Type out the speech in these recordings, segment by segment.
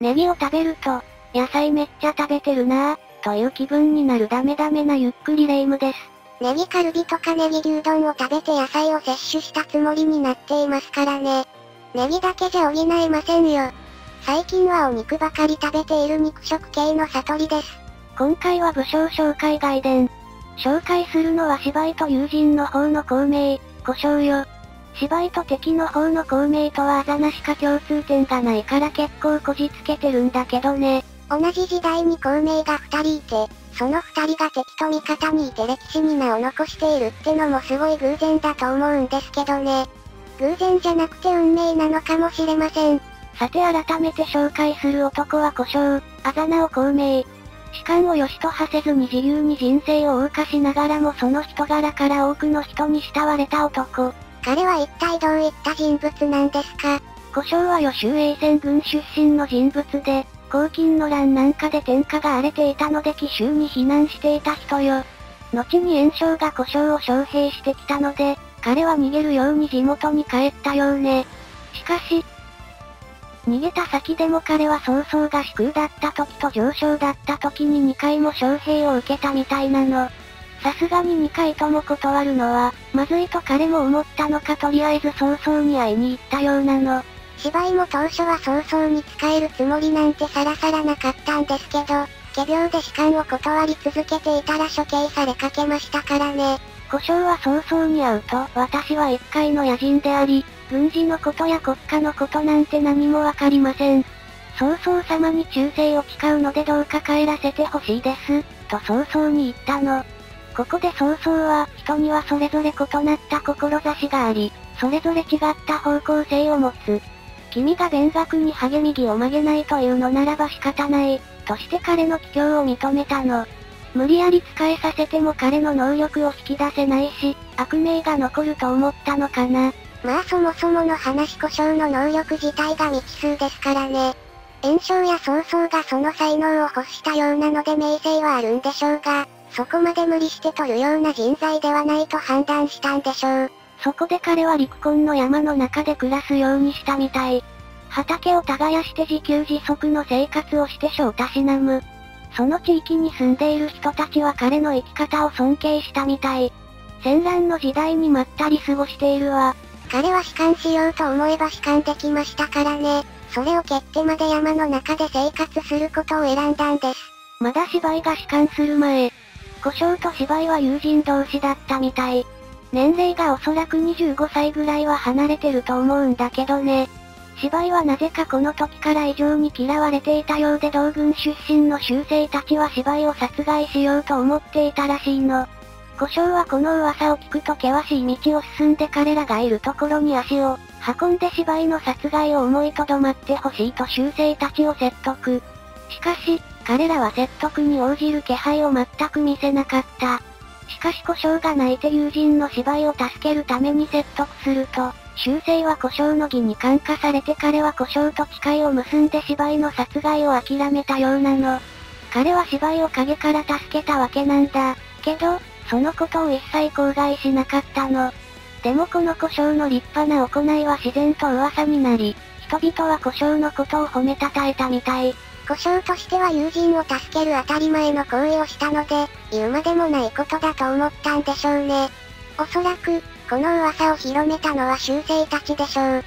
ネギを食べると、野菜めっちゃ食べてるなぁ、という気分になるダメダメなゆっくりレ夢ムです。 ネギカルビとかネギ牛丼を食べて野菜を摂取したつもりになっていますからね。ネギだけじゃ補えませんよ。最近はお肉ばかり食べている肉食系の悟りです。 今回は武将紹介外伝。紹介するのは芝居と友人の方の孔明、胡椒よ。芝居と敵の方の孔明とはあざなしか共通点がないから結構こじつけてるんだけどね。 同じ時代に孔明が2人いて、その2人が敵と味方にいて歴史に名を残しているってのもすごい偶然だと思うんですけどね。偶然じゃなくて運命なのかもしれません。 さて改めて紹介する男は胡椒、あざなを孔明。士官を良しとはせずに自由に人生を謳歌しながらもその人柄から多くの人に慕われた男。 彼は一体どういった人物なんですか？ 胡椒は予習衛戦軍出身の人物で、黄巾の乱なんかで天下が荒れていたので奇襲に避難していた人よ。後に袁紹が胡椒を招聘してきたので、彼は逃げるように地元に帰ったようね。しかし、逃げた先でも彼は早々が至空だった時と上昇だった時に2回も招聘を受けたみたいなの。さすがに2回とも断るのは、まずいと彼も思ったのかとりあえず早々に会いに行ったようなの。 芝居も当初は早々に使えるつもりなんてさらさらなかったんですけど、仮病で士官を断り続けていたら処刑されかけましたからね。 胡椒は早々に会うと、私は一介の野人であり、軍事のことや国家のことなんて何もわかりません。曹操様に忠誠を誓うのでどうか帰らせてほしいです、と早々に言ったの。ここで曹操は、人にはそれぞれ異なった志があり、それぞれ違った方向性を持つ。君が勉学に励み義を曲げないというのならば仕方ない、として彼の帰郷を認めたの。無理やり使えさせても彼の能力を引き出せないし、悪名が残ると思ったのかな。 まあそもそもの話胡椒の能力自体が未知数ですからね。袁紹や曹操がその才能を欲したようなので名声はあるんでしょうが、そこまで無理して取るような人材ではないと判断したんでしょう。 そこで彼は陸根の山の中で暮らすようにしたみたい。畑を耕して自給自足の生活をして将たしなむ。その地域に住んでいる人たちは彼の生き方を尊敬したみたい。戦乱の時代にまったり過ごしているわ。 彼は仕官しようと思えば仕官できましたからね。それを蹴ってまで山の中で生活することを選んだんです。 まだ芝居が仕官する前、胡椒と芝居は友人同士だったみたい。年齢がおそらく25歳ぐらいは離れてると思うんだけどね。芝居はなぜかこの時から異常に嫌われていたようで同軍出身の囚生たちは芝居を殺害しようと思っていたらしいの。胡椒はこの噂を聞くと険しい道を進んで彼らがいるところに足を運んで芝居の殺害を思いとどまってほしいと囚生たちを説得。しかし、彼らは説得に応じる気配を全く見せなかった。しかし胡椒が泣いて友人の芝居を助けるために説得すると、囚生は胡椒の義に感化されて彼は胡椒と誓いを結んで芝居の殺害を諦めたようなの。彼は芝居を陰から助けたわけなんだ。けど、そのことを一切口外しなかったの。でもこの胡椒の立派な行いは自然と噂になり、人々は胡椒のことを褒めたたえたみたい。 胡椒としては友人を助ける当たり前の行為をしたので、言うまでもないことだと思ったんでしょうね。おそらく、この噂を広めたのは囚生たちでしょう。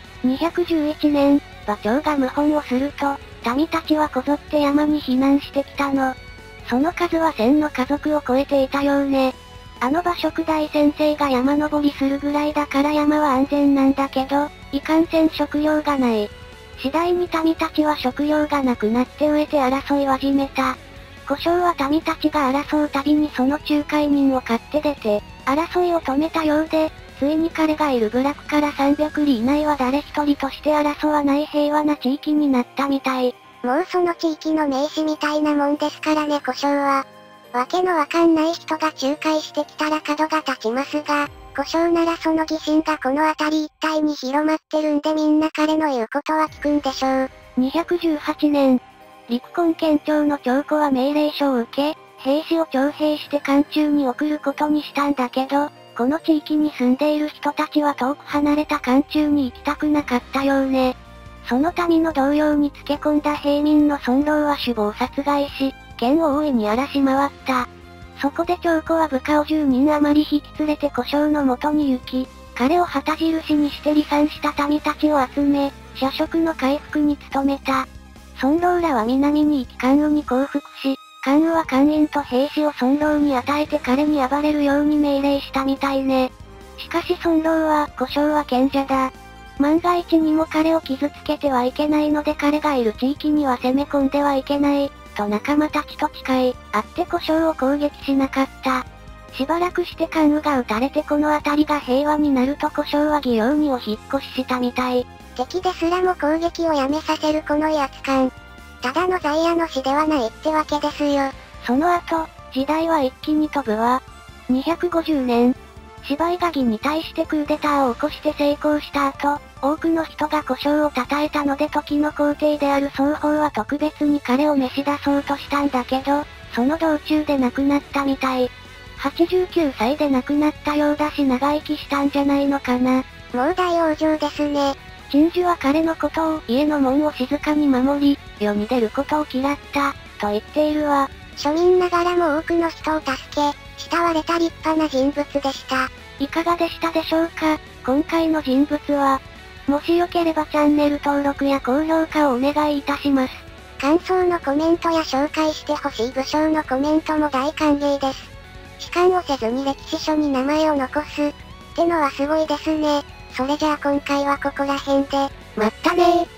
211年、馬長が謀反をすると、民たちはこぞって山に避難してきたの。その数は1000の家族を超えていたようね。あの馬食大先生が山登りするぐらいだから山は安全なんだけど、いかんせん食料がない。次第に民たちは食料がなくなって飢えて争いを始めた。胡椒は民たちが争うたびにその仲介人を買って出て、争いを止めたようで、ついに彼がいる部落から300里以内は誰一人として争わない平和な地域になったみたい。 もうその地域の名士みたいなもんですからね胡椒は。わけのわかんない人が仲介してきたら角が立ちますが、胡椒ならその疑心がこの辺り一帯に広まってるんでみんな彼の言うことは聞くんでしょう。 218年、陸根県庁の長子は命令書を受け、兵士を徴兵して漢中に送ることにしたんだけど、この地域に住んでいる人たちは遠く離れた漢中に行きたくなかったようね。 その民の動揺につけ込んだ平民の孫郎は首謀殺害し、剣を大いに荒らし回った。そこで長子は部下を10人余り引き連れて小姓の元に行き、彼を旗印にして離散した民たちを集め、社食の回復に努めた。孫郎らは南に行き関羽に降伏し、関羽は官員と兵士を孫郎に与えて彼に暴れるように命令したみたいね。しかし孫郎は、小姓は賢者だ。万が一にも彼を傷つけてはいけないので彼がいる地域には攻め込んではいけない、と仲間たちと誓い、あって小姓を攻撃しなかった。しばらくして関羽が撃たれてこの辺りが平和になると小姓は祇園にお引っ越ししたみたい。 敵ですらも攻撃をやめさせるこの威圧感。ただの在野の死ではないってわけですよ。 その後、時代は一気に飛ぶわ。250年。芝居が義に対してクーデターを起こして成功した後、多くの人が小姓を称えたので時の皇帝である双方は特別に彼を召し出そうとしたんだけど、その道中で亡くなったみたい。89歳で亡くなったようだし長生きしたんじゃないのかな。 もう大往生ですね。 陳寿は彼のことを家の門を静かに守り、世に出ることを嫌った、と言っているわ。 庶民ながらも多くの人を助け、慕われた立派な人物でした。 いかがでしたでしょうか。今回の人物は。もしよければチャンネル登録や高評価をお願いいたします。 感想のコメントや紹介してほしい武将のコメントも大歓迎です。弛緩をせずに歴史書に名前を残す。ってのはすごいですね。それじゃあ今回はここら辺で、まったねー。